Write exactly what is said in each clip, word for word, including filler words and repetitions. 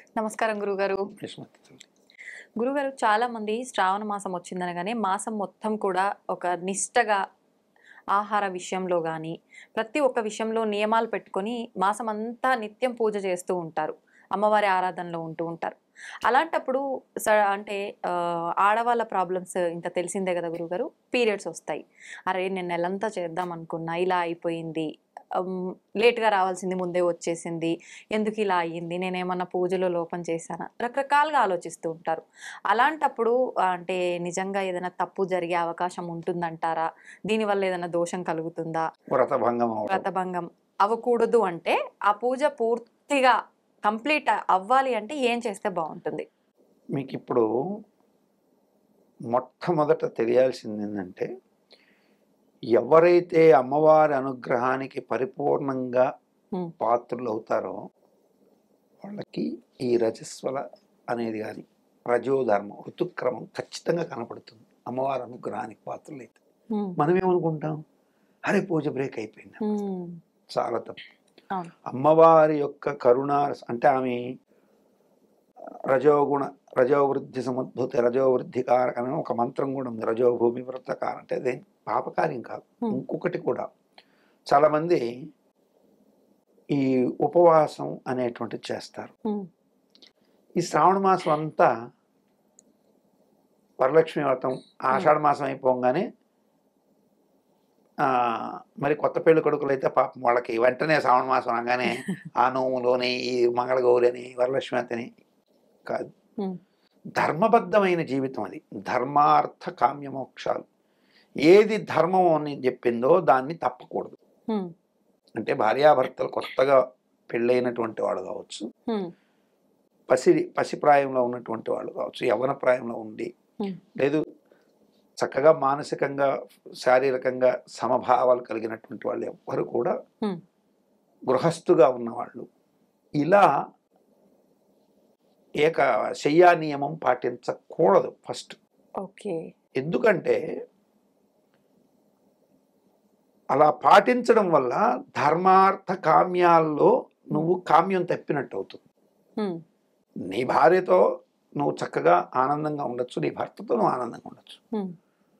నమస్కారం గురుగారు. గురుగారు, చాలా మంది శ్రావణ మాసం వచ్చిందనగానే మాసం మొత్తం కూడా ఒక నిష్టగా ఆహార విషయంలో గాని, ప్రతి ఒక్క విషయంలో నియమాలు పెట్టుకొని మాసమంతా నిత్యం పూజ చేస్తూ ఉంటారు. అమ్మవారి ఆరాధనలో ఉంటూ ఉంటారు. అలాంటప్పుడు స అంటే ఆహ్, ఆడవాళ్ళ ప్రాబ్లమ్స్ ఇంక తెలిసిందే గదా గురుగారు. పీరియడ్స్ ఒస్తాయి. అరే! నేను నెలంతా చేద్దాం అనుకున్నా, ఇలా అయిపోయింది. హ్మ్. లేట్‌గా రావాల్సింది ముందే వచ్చేసింది. ఎందుకిలా అయ్యింది? నేనేమన్నా పూజలో లోపం చేశానా? రకరకాలుగా ఆలోచిస్తూ ఉంటారు. అలాంటప్పుడు ఆహ్, అంటే నిజంగా ఏదైనా తప్పు జరిగే అవకాశం ఉంటుందంటారా? దీనివల్ల ఏదైనా దోషం కలుగుతుందా? వ్రతభంగం అవడం. వ్రతభంగం అవ్వకూడదు అంటే, ఆ పూజ పూర్తిగా కంప్లీట్ అవ్వాలి అంటే ఏం చేస్తే బావుంటుంది? మీకిప్పుడు మొట్టమొదట తెలియాల్సిందేందంటే, ఎవరైతే అమ్మవారి అనుగ్రహానికి పరిపూర్ణంగా హ్మ్. పాత్రులవుతారో, వాళ్ళకి ఈ రజస్వల అనేది గాని, రజోధర్మం, ఋతుక్రమం ఖచ్చితంగా కనపడుతుంది. అమ్మవారి అనుగ్రహానికి పాత్రులైతే. హ్మ్. మనమేమనుకుంటాం, అరే! పూజ బ్రేక్ అయిపోయింది. హ్మ్. చాలా తప్పు. అవును. అమ్మవారి యొక్క కరుణ అంటే ఆమె రజోగుణ రజోవృద్ధి సముద్భుత రజోవృద్ధి కారకం ఒక మంత్రం కూడా ఉంది. రజోభూమి వృత్తకారం అంటే అది పాపకార్యం కాదు. హ్మ్. ఇంకొకటి కూడా చాలామంది ఈ ఉపవాసం అనేటువంటిది చేస్తారు. హ్మ్. ఈ శ్రావణ మాసం అంతా వరలక్ష్మి వ్రతం హ్మ్. ఆషాఢ మాసం అయిపోగానే ఆహ్, మరి కొత్త పెళ్లి కొడుకులైతే పాపం వాళ్ళకి వెంటనే శ్రావణ మాసం అనగానే ఆ నోములోని, ఈ మంగళగౌరి అని, వరలక్ష్మి వ్రతని కాదు. హ్మ్. ధర్మబద్ధమైన జీవితం అది. ధర్మార్థ కామ్య మోక్షాలు. ఏది ధర్మం అని చెప్పిందో దాన్ని తప్పకూడదు. హ్మ్. అంటే భార్యాభర్తలు కొత్తగా పెళ్ళైనటువంటి వాళ్ళు కావచ్చు, హ్మ్. పసి పసిప్రాయంలో ఉన్నటువంటి వాళ్ళు కావచ్చు, యవ్వన ప్రాయంలో ఉండి, హ్మ్. లేదు చక్కగా మానసికంగా, శారీరకంగా సమభావాలు కలిగినటువంటి వాళ్ళు ఎవ్వరు కూడా హ్మ్. గృహస్థుగా ఉన్నవాళ్ళు ఇలా ఏక శయ్యా నియమం పాటించకూడదు ఫస్ట్. ఓకే. ఎందుకంటే అలా పాటించడం వల్ల ధర్మార్థ కామ్యాల్లో నువ్వు కామ్యం తప్పినట్టు అవుతుంది. హ్మ్. నీ భార్యతో నువ్వు చక్కగా ఆనందంగా ఉండొచ్చు. నీ భర్తతో నువ్వు ఆనందంగా ఉండొచ్చు. హ్మ్.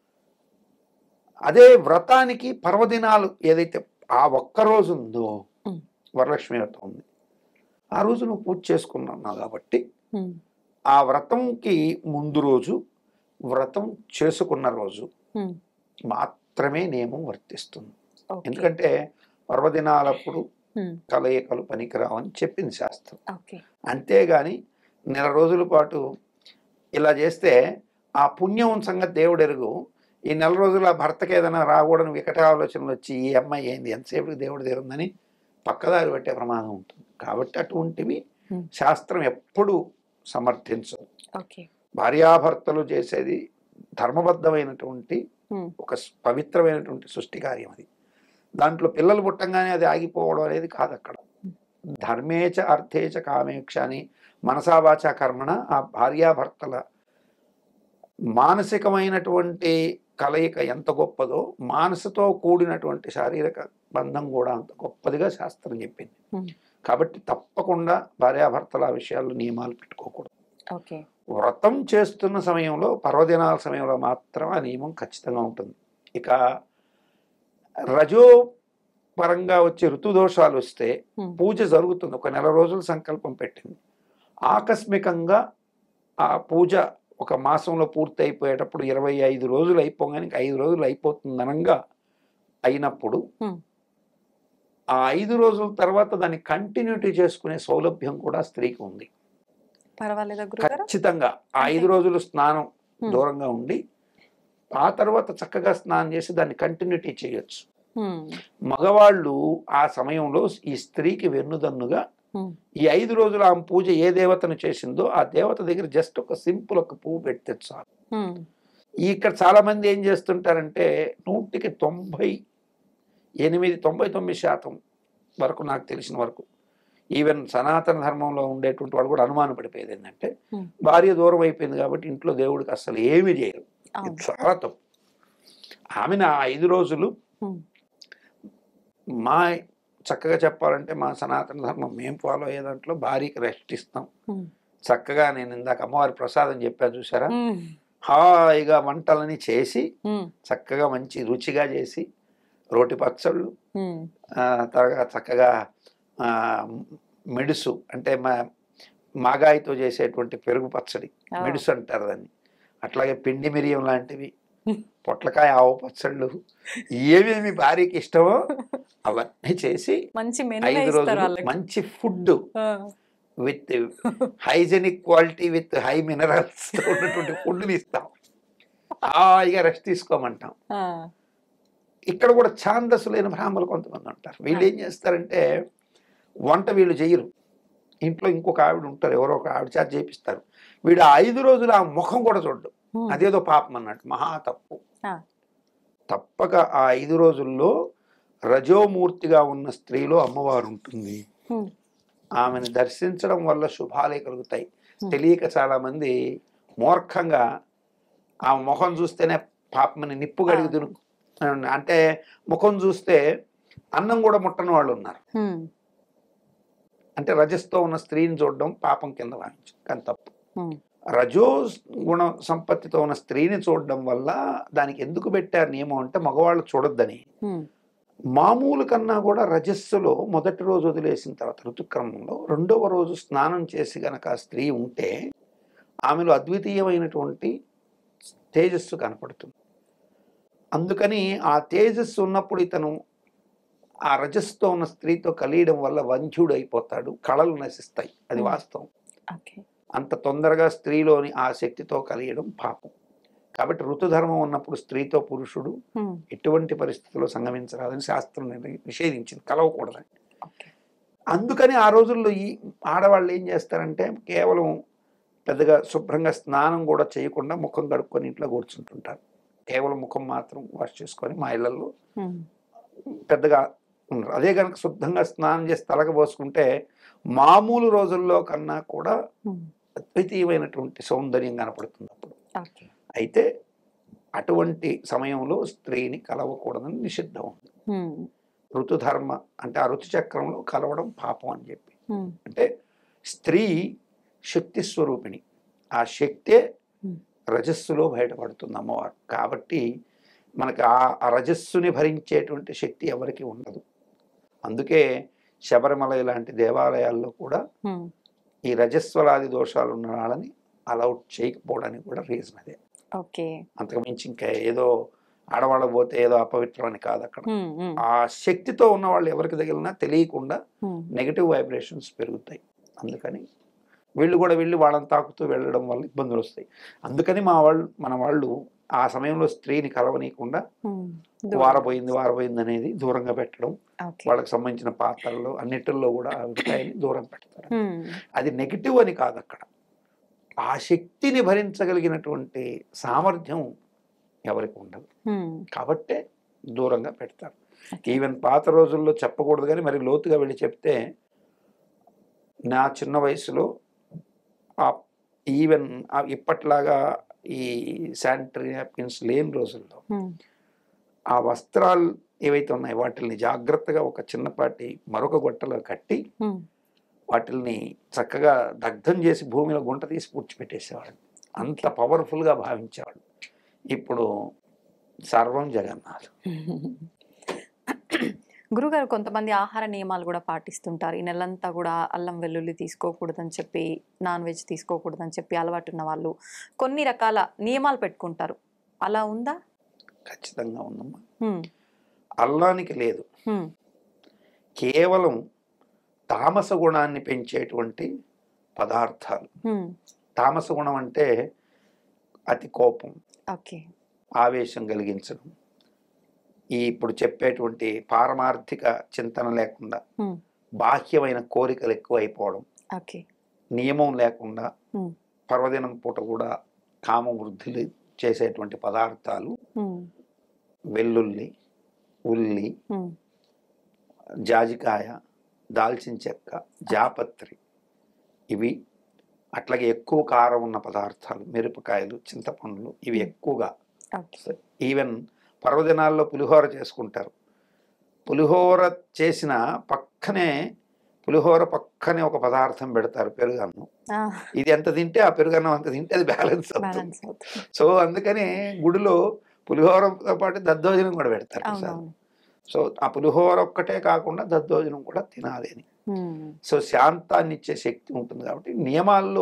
అదే వ్రతానికి పర్వదినాలు ఏదైతే ఆ ఒక్క రోజు ఉందో హ్మ్. వరలక్ష్మి వ్రతం ఉంది. ఆ రోజు నువ్వు పూజ చేసుకున్నావు కాబట్టి హ్మ్. ఆ వ్రతంకి ముందు రోజు, వ్రతం చేసుకున్న రోజు హ్మ్. మాత్రమే నియమం వర్తిస్తుంది. ఓకే. ఎందుకంటే పర్వదినాలప్పుడు హ్మ్. కలయికలు పనికిరావని చెప్పింది శాస్త్రం. ఓకే. అంతేగాని నెల రోజుల పాటు ఇలా చేస్తే ఆ పుణ్యం సంగతి దేవుడెరుగు. ఈ నెల రోజులు ఆ భర్తకి ఏదైనా రాకూడని వికట ఆలోచనలు వచ్చి ఈ అమ్మాయి ఏంది ఎంతసేపటికి దేవుడి దగ్గర ఉందని పక్కదారి పెట్టే ప్రమాదం ఉంటుంది. కాబట్టి అటువంటివి హ్మ్. శాస్త్రం ఎప్పుడూ సమర్థించదు. ఓకే. భార్యాభర్తలు చేసేది ధర్మబద్ధమైనటువంటి హ్మ్. ఒక స్ పవిత్రమైనటువంటి సృష్టి కార్యం అది. దాంట్లో పిల్లలు పుట్టంగానే అది ఆగిపోవడం అనేది కాదక్కడ. హ్మ్. ధర్మేచ అర్థేచ కామేక్ష అని మనసా వాచా కర్మణ ఆ భార్యాభర్తల మానసికమైనటువంటి కలయిక ఎంత గొప్పదో, మానసుతో కూడినటువంటి శారీరక బంధం కూడా అంత గొప్పదిగా శాస్త్రం చెప్పింది. హ్మ్. కాబట్టి తప్పకుండా భార్యాభర్తల ఆ విషయాల్లో నియమాలు పెట్టుకోకూడదు. ఓకే. వ్రతం చేస్తున్న సమయంలో, పర్వదినాల సమయంలో మాత్రం ఆ నియమం ఖచ్చితంగా ఉంటుంది. ఇక రజో పరంగా వచ్చే ఋతుదోషాలొస్తే హ్మ్. పూజ జరుగుతుంది. ఒక నెల రోజులు సంకల్పం పెట్టింది. ఆకస్మికంగా ఆ పూజ ఒక మాసంలో పూర్తయిపోయేటప్పుడు ఇరవై ఐదు రోజులు అయిపోగానే ఇంక ఐదు రోజులు అయిపోతుందనంగా అయినప్పుడు, హ్మ్. ఆ ఐదు రోజుల తర్వాత దాన్ని కంటిన్యూటీ చేసుకునే సౌలభ్యం కూడా స్త్రీకి ఉంది. పర్వాలేదా గురుగారు? ఖచ్చితంగా. ఆ అంటే ఐదు రోజులు స్నానం హ్మ్. దూరంగా ఉండి, ఆ తర్వాత చక్కగా స్నానం చేసి దాన్ని కంటిన్యూటీ చేయొచ్చు. హ్మ్. మగవాళ్ళు ఆ సమయంలో ఈ స్త్రీకి వెన్నుదన్నుగా హ్మ్. ఈ ఐదు రోజులు ఆమె పూజ ఏ దేవతను చేసిందో ఆ దేవత దగ్గర జస్ట్ ఒక సింపుల్ ఒక పువ్వు పెడితే చాలు. హ్మ్. ఇక్కడ చాలామంది ఏం చేస్తుంటారంటే నూటికి తొంభై ఎనిమిది తొంభై తొమ్మిది శాతం వరకు నాకు తెలిసిన వరకు ఈవెన్ సనాతన ధర్మంలో ఉండేటువంటి వాళ్ళు కూడా అనుమాన పడిపోయేది ఏంటంటే హ్మ్. భార్య దూరం అయిపోయింది కాబట్టి ఇంట్లో దేవుడికి అసలు ఏమీ చేయరు. ఇది అవును. చాలా తప్పు. ఆమెను ఆ ఐదు రోజులు హ్మ్. మా చక్కగా చెప్పాలంటే మా సనాతన ధర్మం మేము ఫాలో అయ్యే దాంట్లో భార్యకి రెస్ట్ ఇస్తాం. హ్మ్. చక్కగా నేను ఇందాక అమ్మవారి ప్రసాదం చెప్పాను చూసారా, ఉమ్, హాయిగా వంటలని చేసి ఉమ్, చక్కగా మంచి రుచిగా చేసి రోటి పచ్చళ్ళు, ఉమ్, ఆ, తర్వాత చక్కగా ఆ, మెడుసు అంటే మా మాగాయితో చేసేటువంటి పెరుగు పచ్చడి, ఓ. మెడుసు అంటారు దాన్ని. అట్లాగే పిండి మిరియం లాంటివి, ఉమ్, పొట్లకాయ ఆవు పచ్చళ్ళు, ఏమేమి భార్యకి ఇష్టమో అవన్నీ చేసి మంచి మెనూనే ఐదు ఇస్తారు రోజులు వాళ్ళకి. మంచి ఫుడ్ ఆ. With hygienic quality with high minerals ఉన్నటువంటి ఫుడ్ని ఇస్తాం. హాయిగా రెస్ట్ తీసుకోమంటాం. ఆ. ఇక్కడ కూడా ఛాందస్సు లేని బ్రాహ్మణులు కొంతమంది ఉంటారు. వీళ్ళు ఏం చేస్తారంటే వంట వీళ్ళు చేయరు, ఇంట్లో ఇంకొక ఆవిడ ఉంటారు, ఎవరో ఒక ఆవిడ చేత చేపిస్తారు. వీడు ఆ ఐదు రోజులు ఆ ముఖం కూడా చూడ్డు, ఉమ్, అదేదో పాపం అన్నట్టు, మహా తప్పు. ఆ. తప్పక ఆ ఐదు రోజుల్లో రజోమూర్తిగా ఉన్న స్త్రీలో అమ్మవారు ఉంటుంది. ఉమ్, ఆమెను దర్శించడం వల్ల శుభాలే కలుగుతాయి. Hmm. తెలియక చాలా మంది మూర్ఖంగా ఆ ముఖం చూస్తేనే పాపమని నిప్పు గడిగి దును అంటే ముఖం చూస్తే అన్నం కూడా ముట్టని వాళ్ళు ఉన్నారు. ఉమ్, అంటే రజస్తో ఉన్న స్త్రీని చూడడం పాపం కింద భావించు, కానీ తప్పు. ఉమ్, రజో గుణ సంపత్తితో ఉన్న స్త్రీని చూడడం వల్ల దానికి ఎందుకు పెట్టారు నియమం అంటే మగవాళ్ళు చూడొద్దని. ఉమ్, మామూలు కన్నా కూడా రజస్సులో మొదటి రోజు వదిలేసిన తర్వాత ఋతుక్రమంలో రెండవ రోజు స్నానం చేసి గనక ఆ స్త్రీ ఉంటే ఆమెలో అద్వితీయమైనటువంటి తేజస్సు కనపడుతుంది. అందుకని ఆ తేజస్సు ఉన్నప్పుడు ఇతను ఆ రజస్సుతో ఉన్న స్త్రీతో కలియడం వల్ల వంధ్యుడు అయిపోతాడు, కళలు నశిస్తాయి. అది వాస్తవం. ఓకే. అంత తొందరగా స్త్రీలోని ఆ శక్తితో కలియడం పాపం. కాబట్టి ఋతుధర్మం ఉన్నప్పుడు స్త్రీతో పురుషుడు ఉమ్, ఎటువంటి పరిస్థితుల్లో సంగమించరాదని శాస్త్రం నిర్ణ- నిషేధించింది, కలవకూడదని. ఓకే. అందుకని ఆ రోజుల్లో ఈ ఆడవాళ్ళు ఏం చేస్తారంటే కేవలం పెద్దగా శుభ్రంగా స్నానం కూడా చేయకుండా ముఖం కడుక్కొని ఇంట్లో కూర్చుంటుంటారు. కేవలం ముఖం మాత్రం వాష్ చేసుకొని మా ఇళ్లలో ఉమ్, పెద్దగా ఉన్నారు. అదే కనుక శుద్ధంగా స్నానం చేసి తలకు పోసుకుంటే మామూలు రోజుల్లో కన్నా కూడా ఉమ్, అద్వితీయమైనటువంటి సౌందర్యం కనపడుతుంది అప్పుడు. ఓకే. అయితే అటువంటి సమయంలో స్త్రీని కలవకూడదని నిషిద్ధం ఉంది. ఉమ్, ఋతుధర్మ అంటే ఆ ఋతుచక్రంలో కలవడం పాపం అని చెప్పి. ఉమ్, అంటే స్త్రీ శక్తి స్వరూపిణి, ఆ శక్తే ఉమ్, రజస్సులో బయటపడుతుంది అమ్మవారు. కాబట్టి మనకి ఆ ఆ రజస్సుని భరించేటువంటి శక్తి ఎవరికి ఉండదు. అందుకే శబరిమల ఇలాంటి దేవాలయాల్లో కూడా ఉమ్, ఈ రజస్వలాది దోషాలు ఉన్న వాళ్ళని అలౌట్ చేయకపోవడానికి కూడా రీజన్ అదే. ఓకే. అంతకు మించి ఇంకా ఏదో ఆడవాళ్ళకు పోతే ఏదో అపవిత్రం అని కాదు. అక్కడ ఉమ్, ఉమ్, ఆ శక్తితో ఉన్న వాళ్ళు ఎవరికి తగిలినా తెలియకుండా ఉమ్, నెగిటివ్ వైబ్రేషన్స్ పెరుగుతాయి. అందుకని వీళ్ళు కూడా వెళ్ళి వాళ్ళని తాకుతూ వెళ్ళడం వల్ల ఇబ్బందులు వస్తాయి. అందుకని మా వాళ్ళు మన వాళ్ళు ఆ సమయంలో స్త్రీని కలవనీయకుండా ఉమ్, దూరం. వారపోయింది వారపోయింది అనేది దూరంగా పెట్టడం, ఓకే. వాళ్ళకి సంబంధించిన పాత్రల్లో అన్నిటిల్లో కూడా ఆ విడకాయని దూరం పెడతారు. ఉమ్, అది నెగిటివ్ అని కాదు, అక్కడ ఆ శక్తిని భరించగలిగినటువంటి సామర్థ్యం ఎవరికి ఉండదు. ఉమ్, కాబట్టే దూరంగా పెడతారు. ఓకే. ఈవెన్ పాత రోజుల్లో చెప్పకూడదు కానీ మరి లోతుగా వెళ్ళి చెప్తే నా చిన్న వయసులో ఆ ఈవెన్ ఇప్పట్లాగా ఈ శానిటరీ నాప్కిన్స్ లేని రోజుల్లో ఉమ్, ఆ వస్త్రాలు ఏవైతే ఉన్నాయో వాటిల్ని జాగ్రత్తగా ఒక చిన్నపాటి మరొక గొట్టలో కట్టి ఉమ్, వాటిల్ని చక్కగా దగ్ధం చేసి భూమిలో గుంట తీసి పూడ్చిపెట్టేసేవాడు. అంత పవర్ఫుల్గా భావించేవాడు. ఇప్పుడు సర్వం జగన్నాథ్. గురుగారు, కొంతమంది ఆహార నియమాలు కూడా పాటిస్తుంటారు. ఈ నెలంతా కూడా అల్లం వెల్లుల్లి తీసుకోకూడదని చెప్పి, నాన్ వెజ్ తీసుకోకూడదని చెప్పి అలవాటు ఉన్న వాళ్ళు కొన్ని రకాల నియమాలు పెట్టుకుంటారు. అలా ఉందా? ఖచ్చితంగా ఉందమ్మా. ఉమ్, అల్లానికి లేదు, ఉమ్, కేవలం తామస గుణాన్ని పెంచేటువంటి పదార్థాలు. ఉమ్, తామస గుణం అంటే అతి కోపం, ఓకే. ఆవేశం కలిగించడం, ఈ ఇప్పుడు చెప్పేటువంటి పారమార్థిక చింతన లేకుండా ఉమ్, బాహ్యమైన కోరికలు ఎక్కువైపోవడం, ఓకే. నియమం లేకుండా ఉమ్, పర్వదినం పూట కూడా కామ వృద్ధులు చేసేటువంటి పదార్థాలు, ఉమ్, వెల్లుల్లి, ఉల్లి, ఉమ్, జాజికాయ, దాల్చిన చెక్క, జాపత్రి, ఇవి అట్లాగే ఎక్కువ కారం ఉన్న పదార్థాలు, మిరపకాయలు, చింతపండ్లు, ఇవి ఎక్కువగా. ఓకే. ఈవెన్ పర్వదినాల్లో పులిహోర చేసుకుంటారు. పులిహోర చేసిన పక్కనే పులిహోర పక్కనే ఒక పదార్థం పెడతారు, పెరుగన్నం. ఆ! ఇది ఎంత తింటే ఆ పెరుగన్నం అంత తింటే అది బ్యాలెన్స్ అవుతుంది. బ్యాలెన్స్ అవుతుంది. సో అందుకని గుడిలో పులిహోరతో పాటు దద్దోజనం కూడా పెడతారు ప్రసాదం. అవునవును. సో ఆ పులిహోర ఒక్కటే కాకుండా దద్దోజనం కూడా తినాలి అని. హ్మ్. సో శాంతాన్ని ఇచ్చే శక్తి ఉంటుంది కాబట్టి నియమాల్లో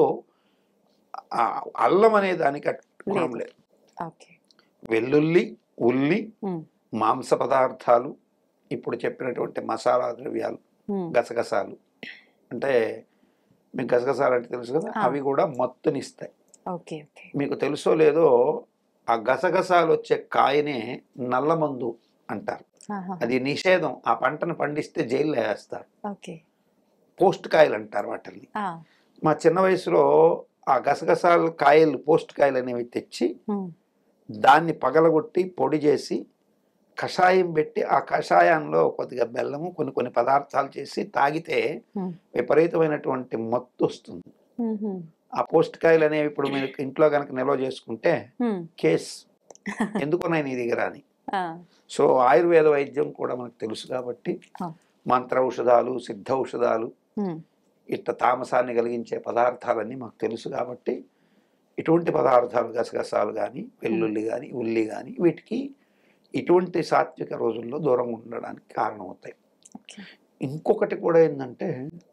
ఆ అల్లం అనే దానికి అట్ గుణం లేదు. లేదు. ఓకే. వెల్లుల్లి, ఉల్లి, హ్మ్. మాంస పదార్థాలు, ఇప్పుడు చెప్పినటువంటి మసాలా ద్రవ్యాలు, హ్మ్. గసగసాలు, అంటే మీకు గసగసాలు అంటే తెలుసు కదా, ఆ! అవి కూడా మత్తునిస్తాయి. ఓకే. ఓకే. మీకు తెలుసో లేదో ఆ గసగసాలు వచ్చే కాయనే నల్లమందు అంటారు. ఆహాహా! అది నిషేధం. ఆ పంటను పండిస్తే జైల్లో వేస్తారు. ఓకే. పోస్ట్ కాయలు అంటారు వాటిని. ఆ! మా చిన్న వయసులో ఆ గసగసాలు కాయలు, పోస్ట్ కాయలు అనేవి తెచ్చి హ్మ్. దాన్ని పగలగొట్టి పొడి చేసి కషాయం పెట్టి ఆ కషాయంలో కొద్దిగా బెల్లము కొన్ని కొన్ని పదార్థాలు చేసి తాగితే హ్మ్. విపరీతమైనటువంటి మత్తు వస్తుంది. హుహు. ఆ పోస్ట్ కాయలు అనేవి ఇప్పుడు మీరు ఇంట్లో కనుక నిల్వ చేసుకుంటే హ్మ్. కేస్ ఎందుకున్నాయి నీ దగ్గర అని. ఆ! సో ఆయుర్వేద వైద్యం కూడా మనకు తెలుసు కాబట్టి ఆ! మంత్ర ఔషధాలు, సిద్ధ ఔషధాలు, హ్మ్. ఇట్ట తామసాన్ని కలిగించే పదార్థాలన్నీ మాకు తెలుసు కాబట్టి ఇటువంటి పదార్థాలు గసగసాలు కానీ, హ్మ్. వెల్లుల్లి కానీ, ఉల్లి కానీ వీటికి ఇటువంటి సాత్విక రోజుల్లో దూరంగా ఉండడానికి కారణమవుతాయి. ఓకే. ఇంకొకటి కూడా ఏందంటే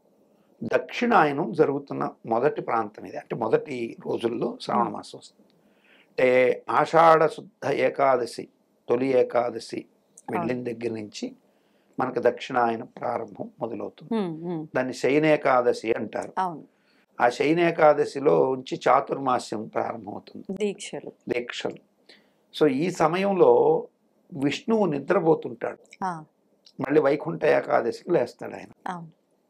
దక్షిణాయనం జరుగుతున్న మొదటి ప్రాంతం ఇది. అంటే మొదటి రోజుల్లో శ్రావణ హ్మ్. మాసం వస్తుంది. అంటే ఆషాఢ శుద్ధ ఏకాదశి, తొలి ఏకాదశి అవును. వెళ్ళిన దగ్గర నుంచి మనకు దక్షిణాయనం ప్రారంభం మొదలవుతుంది. హ్మ్. హ్మ్. దాన్ని శయనేకాదశి అంటారు. అవును. ఆ శయనేకాదశిలో నుంచి చాతుర్మాస్యం ప్రారంభమవుతుంది, దీక్షలు. దీక్షలు. సో ఈ సమయంలో విష్ణువు నిద్రపోతుంటాడు. ఆ! మళ్ళీ వైకుంఠ ఏకాదశికి లేస్తాడు ఆయన. అవును.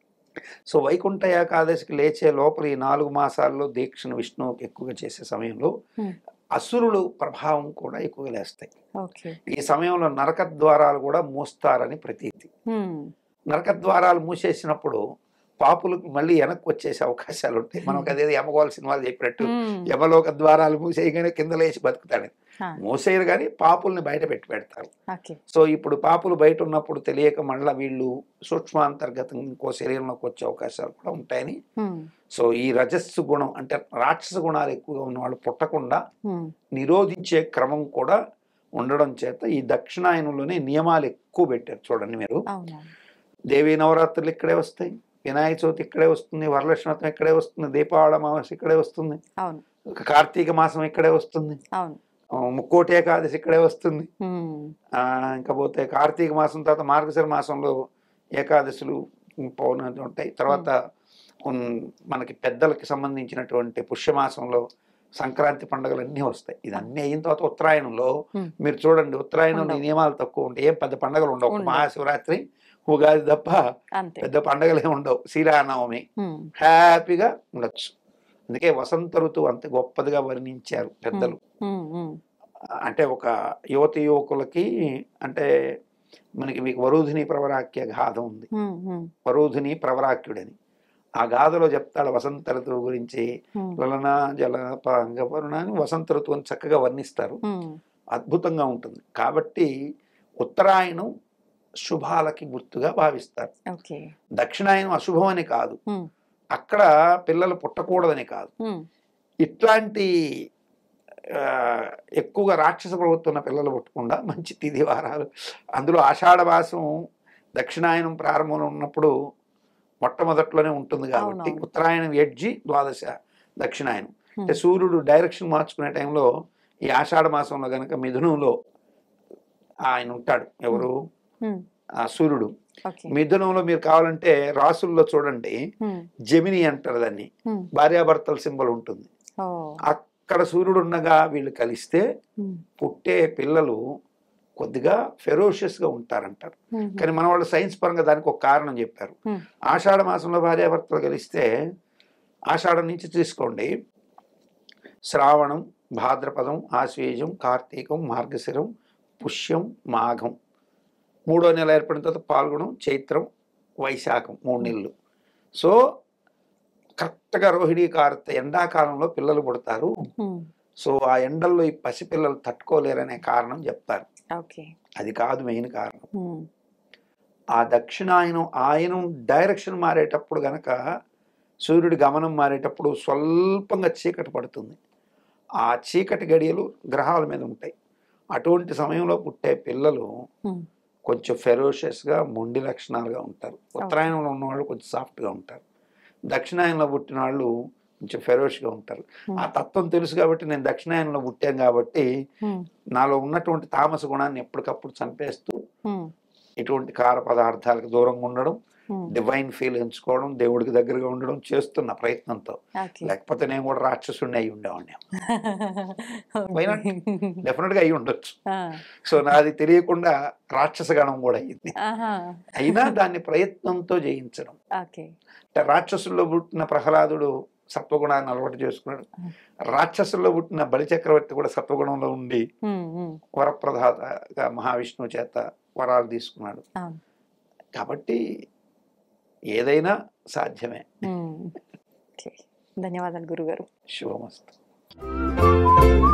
సో వైకుంఠ ఏకాదశికి లేచే లోపల ఈ నాలుగు మాసాల్లో దీక్షను విష్ణువుకి ఎక్కువగా చేసే సమయంలో హ్మ్. అసురులు ప్రభావం కూడా ఎక్కువగా లేస్తాయి. ఓకే. ఈ సమయంలో నరక ద్వారాలు కూడా మూస్తారని ప్రతీతి. హ్మ్. నరక ద్వారాలు మూసేసినప్పుడు పాపులకు మళ్ళీ వెనక్కి వచ్చేసే అవకాశాలు ఉంటాయి. మనకు అదేదో యమగోళ సినిమాలు చెప్పినట్టు హ్మ్. యమలోక ద్వారాలు మూసేయగానే కింద లేచి బతుకుతాడు. ఆ! మూసేయరు కానీ పాపుల్ని బయట పెట్టి పెడతారు. ఓకే. సో ఇప్పుడు పాపులు బయట ఉన్నప్పుడు తెలియక మళ్ళీ వీళ్ళు సూక్ష్మాంతర్గతం ఇంకో శరీరంలోకి వచ్చే అవకాశాలు కూడా ఉంటాయని. హ్మ్. సో ఈ రజస్సు గుణం అంటే రాక్షస గుణాలు ఎక్కువగా ఉన్న వాళ్ళు పుట్టకుండా హ్మ్. నిరోధించే క్రమం కూడా ఉండడం చేత ఈ దక్షిణాయనంలోనే నియమాలు ఎక్కువ పెట్టారు. చూడండి మీరు, అవునవును. దేవీ నవరాత్రులు ఇక్కడే వస్తాయి, వినాయక చవితి ఇక్కడే వస్తుంది, వరలక్ష్మి వ్రతం ఇక్కడే వస్తుంది, దీపావళి అమావాస్య ఇక్కడే వస్తుంది, అవును. కార్తీక మాసం ఇక్కడే వస్తుంది, అవును. ఆ, ముక్కోటి ఏకాదశి ఇక్కడే వస్తుంది. హ్మ్. ఆ, ఇంకా పోతే కార్తీక మాసం తర్వాత మార్గశిర మాసంలో ఏకాదశులు పౌర్ణమి ఉంటాయి. హ్మ్. తర్వాత ఉన్ మనకి పెద్దలకి సంబంధించినటువంటి పుష్యమాసంలో సంక్రాంతి పండుగలన్నీ వస్తాయి. ఆ! ఇదన్నీ అయిన తర్వాత ఉత్తరాయణంలో హ్మ్. మీరు చూడండి, ఉత్తరాయణంలో ఈ ఉండవు. నియమాలు తక్కువ ఉంటాయి. ఏం పెద్ద పండుగలు ఉండవు. ఒక ఉండవు. మహాశివరాత్రి, ఉగాది తప్ప అంతే. పెద్ద పండుగలే ఉండవు. శ్రీరామనవమి హ్మ్. హ్యాపీగా ఉండొచ్చు. అందుకే వసంత ఋతువు అంత గొప్పదిగా వర్ణించారు హ్మ్. పెద్దలు. హ్మ్. హ్మ్. అంటే ఒక యువతి యువకులకి, అంటే మనకి మీకు వరూధిని ప్రవరాఖ్య గాథ ఉంది. హ్మ్. హ్మ్. వరూధిని ప్రవరాఖ్యుడని ఆ గాథలో చెప్తాడు వసంత ఋతువు గురించి. హ్మ్. లలన జలపాంగ వరుణ అని వసంత ఋతువుని చక్కగా వర్ణిస్తారు. హ్మ్. అద్భుతంగా ఉంటుంది. కాబట్టి ఉత్తరాయణం శుభాలకి గుర్తుగా భావిస్తారు. ఓకే. దక్షిణాయనం అశుభం అని కాదు, హ్మ్. అక్కడ పిల్లలు పుట్టకూడదని కాదు, హ్మ్. ఇట్లాంటి ఆ, ఎక్కువగా రాక్షస ప్రభుత్వం ఉన్న పిల్లలు పుట్టకుండా మంచి తిథి వారాలు, అందులో ఆషాఢ మాసం దక్షిణాయనం ప్రారంభంలో ఉన్నప్పుడు మొట్టమొదట్లోనే ఉంటుంది కాబట్టి అవునవును. ఉత్తరాయణం ఎడ్జి ద్వాదశ దక్షిణాయనం. అంటే హ్మ్. సూర్యుడు డైరెక్షన్ మార్చుకునే టైంలో ఈ ఆషాఢ మాసంలో కనుక మిథునంలో ఆయన ఉంటాడు. హ్మ్. ఎవరు? హ్మ్. ఆ సూర్యుడు. ఓకే. మిథునంలో మీరు కావాలంటే రాసుల్లో చూడండి, హ్మ్. జెమిని అంటారు దాన్ని, హ్మ్. భార్యాభర్తల సింబల్ ఉంటుంది. ఓహ్! అక్కడ సూర్యుడు ఉండగా వీళ్ళు కలిస్తే హ్మ్. పుట్టే పిల్లలు కొద్దిగా ఫెరోషియస్గా ఉంటారంటారు. హుహు. కానీ మన వాళ్ళు సైన్స్ పరంగా దానికి ఒక కారణం చెప్పారు. హ్మ్. ఆషాఢ మాసంలో భార్యాభర్తలు కలిస్తే, ఆషాఢం నుంచి తీసుకోండి, శ్రావణం, భాద్రపదం, ఆశ్వేజం, కార్తీకం, మార్గశిరం, పుష్యం, మాఘం, మూడో నెల ఏర్పడిన తర్వాత పాల్గొనం, చైత్రం, వైశాఖం, మూడు హ్మ్. నెలలు. సో కరెక్ట్గా రోహిణీ కార్తె ఎండాకాలంలో పిల్లలు పుడతారు. హ్మ్. సో ఆ ఎండల్లో ఈ పసిపిల్లలు తట్టుకోలేరనే కారణం చెప్తారు. ఓకే. అది కాదు మెయిన్ కారణం. హ్మ్. ఆ దక్షిణాయనం ఆయనం డైరెక్షన్ మారేటప్పుడు గనక సూర్యుడి గమనం మారేటప్పుడు స్వల్పంగా చీకటి పడుతుంది. ఆ చీకటి గడియలు గ్రహాల మీద ఉంటాయి. అటువంటి సమయంలో పుట్టే పిల్లలు ఉమ్, కొంచెం ఫెరోషియస్గా మొండి లక్షణాలుగా ఉంటారు. ఉత్తరాయణంలో ఉన్నవాళ్ళు కొంచెం సాఫ్ట్గా ఉంటారు. దక్షిణాయనంలో పుట్టిన వాళ్ళు కొంచెం ఫెరోష్గా ఉంటారు. ఉమ్, ఆ తత్వం తెలుసు కాబట్టి నేను దక్షిణాయనంలో పుట్టాను కాబట్టి ఉమ్, నాలో ఉన్నటువంటి తామస గుణాన్ని ఎప్పటికప్పుడు చంపేస్తూ ఉమ్, ఇటువంటి కార పదార్థాలకు దూరంగా ఉండడం, ఉమ్. డివైన్ ఫీల్ ఎంచుకోవడం, దేవుడికి దగ్గరగా ఉండడం చేస్తున్న ప్రయత్నంతో. ఓకే. లేకపోతే నేను కూడా రాక్షసుడిని అయి ఉండేవాడిని. Why not? ఓకే. డెఫినెట్గా అయి ఉండొచ్చు. ఆ, సో నాది తెలియకుండా రాక్షస గణం కూడా అయ్యింది. ఆహా. అయినా దాన్ని ప్రయత్నంతో జయించడం. ఓకే. అంటే రాక్షసుల్లో పుట్టిన ప్రహ్లాదుడు సత్వగుణాన్ని అలవాటు చేసుకున్నాడు. రాక్షసుల్లో పుట్టిన బలిచక్రవర్తి కూడా సత్వగుణంలో ఉండి ఉమ్, ఉమ్. వరప్రదాతగా మహావిష్ణువు చేత వరాలు తీసుకున్నాడు. అవును. కాబట్టి ఏదైనా సాధ్యమే. ఉమ్. ఓకే. ధన్యవాదాలు గురుగారు. శుభమస్తు.